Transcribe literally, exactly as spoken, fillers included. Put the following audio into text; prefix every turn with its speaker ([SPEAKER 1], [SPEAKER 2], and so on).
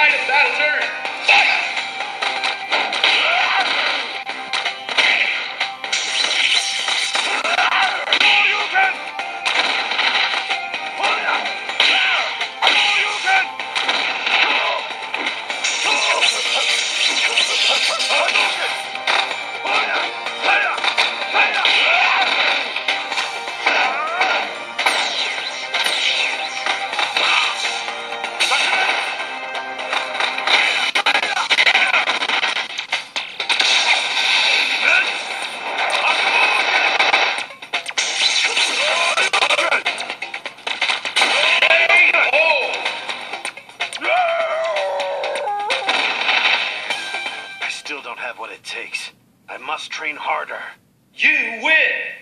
[SPEAKER 1] fight without a turn. Fight!
[SPEAKER 2] I still don't have what it takes. I must train harder.
[SPEAKER 1] You win!